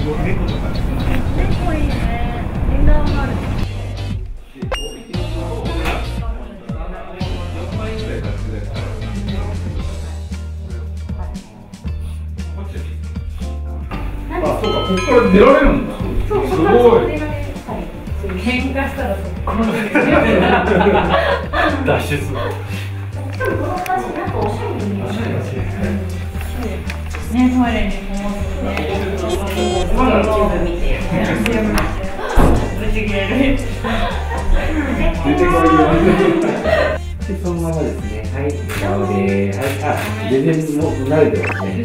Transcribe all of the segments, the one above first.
猫とか。 猫いいね。縁側もある。 あ、そうか、ここから出られるんだ。 そう、 すごい。 喧嘩したらそこまで。 脱出。 この形なんかおしゃれに見える。ね、トイレにこもってね。YouTube 見て。ぶち切れる。 出てこいよ。で、そのままですね。はい、笑顔で、はい、あ、全然もう慣れてますね。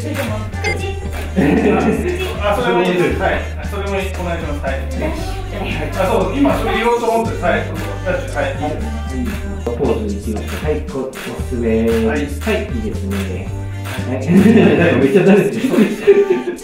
あ、それもいいです。はい、それもお願いします。はい。あ、そう、今それ言おうと思って、はい、はい。 ポーズに行きました。はい、おすすめ。はい、いいですね。はい、めっちゃ慣れてる。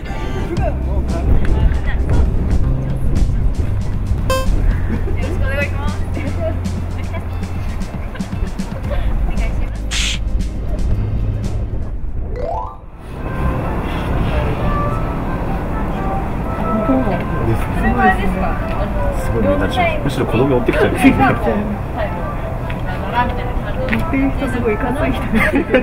すごい目立ちます。むしろ子供追ってきちゃう。 乗ってる人すごいかない人。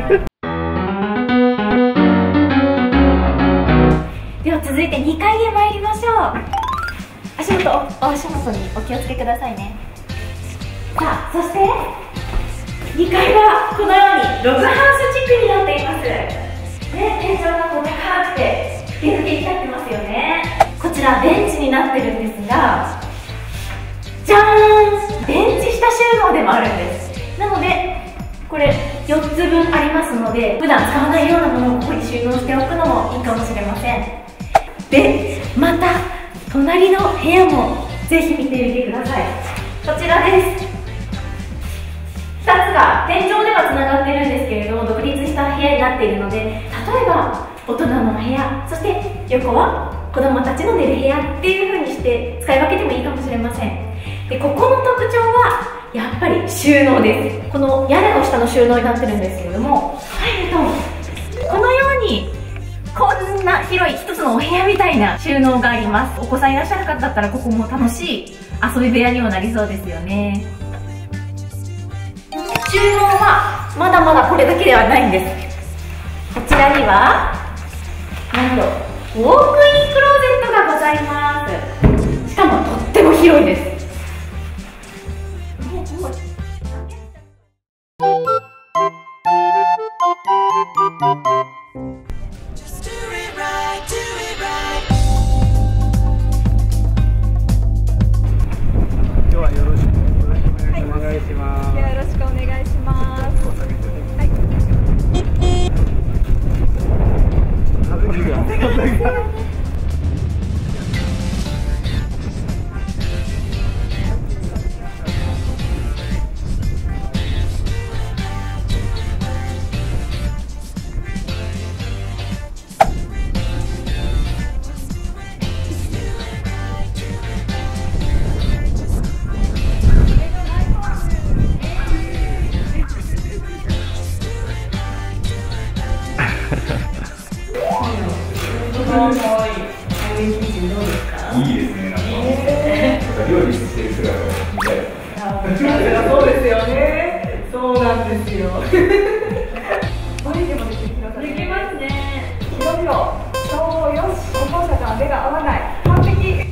では続いて2階へ参りましょう。足元にお気をつけくださいね。さあ、そして2階はこのようにログハウス地区になっています。ね、天井がこう高くて吹き抜けになってますよね。こちらベンチになってるんですが、じゃーん、ベンチ下収納でもあるんです。なのでこれ4つ分ありますので、普段使わないようなものをここに収納しておくのもいいかもしれません。で、また隣の部屋もぜひ見てみてください。こちらです。2つが天井ではつながってるんですけれども、独立した部屋になっているので、例えば大人の部屋、そして横は子供たちの寝る部屋っていう風にして使い分けてもいいかもしれません。で、ここの特徴はやっぱり収納です。この屋根の下の収納になってるんですけれども、入るとこのようにこんな広い一つのお部屋みたいな収納があります。お子さんいらっしゃる方だったらここも楽しい遊び部屋にもなりそうですよね。収納はまだまだこれだけではないんです。こちらにはなんとウォークインクローゼットがございます。しかもとっても広いです。 今日はよろしくお願いします。 よろしくお願いします。はい。 いいですね、なんか料理してる姿が見たい。 そうですよね。そうなんですよ。バリでもできますね。広々、そうよし、歩行者とは目が合わない。完璧。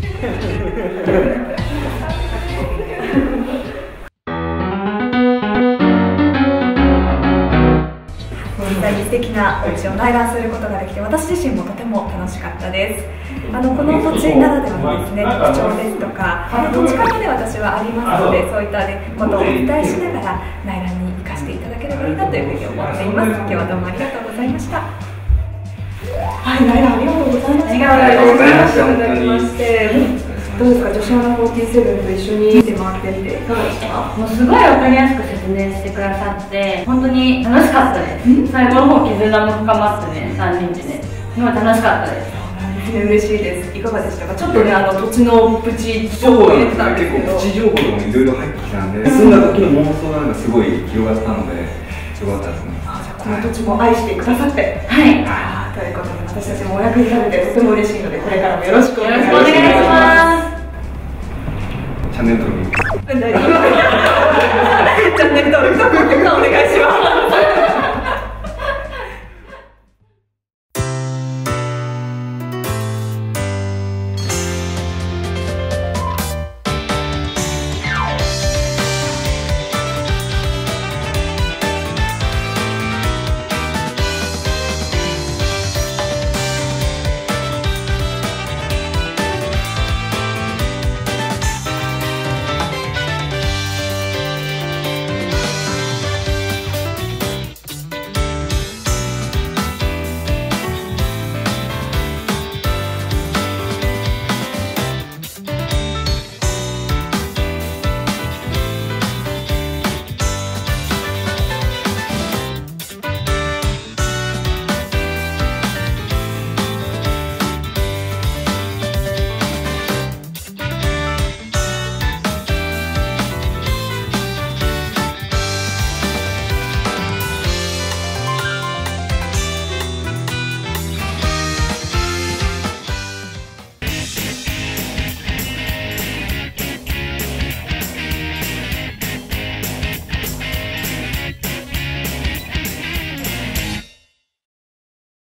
実際に素敵なお家を内覧することができて、私自身もとても楽しかったです。この土地ならではのですね、特徴ですとか、土地勘まで私はありますので、そういった、ことをお伝えしながら内覧に生かしていただければいいなというふうに思っています。今日はどうもありがとうございました。はい、内覧ありがとうございました。ありがとうございました。いただきまして。どうですか、女子アナ47と一緒に見て回ってみていかがでしたか？ もうすごい分かりやすく説明してくださって本当に楽しかったです。最後の方絆も深まってね、3人でね、すごい楽しかったです。 嬉しいです。いかがでしたか？ちょっとね、土地のプチ情報を入れてたんですけど、 結構プチ情報とかもいろいろ入ってきたんで、住んだ時の妄想なんかすごい広がったのでよかったですね。 この土地も愛してくださって、 はい、 ということで私たちもお役に立ててとても嬉しいので、これからもよろしく